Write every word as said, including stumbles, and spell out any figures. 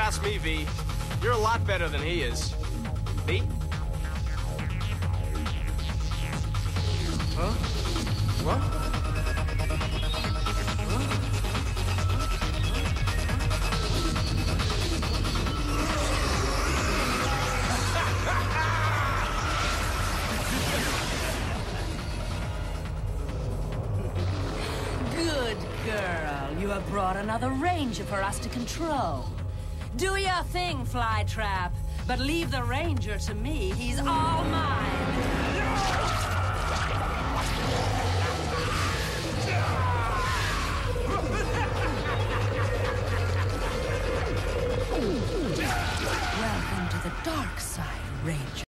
ask me, V. You're a lot better than he is. V? Huh? What? Good girl. You have brought another ranger for us to control. Do your thing, Flytrap, but leave the ranger to me. He's all mine. Welcome to the dark side, Ranger.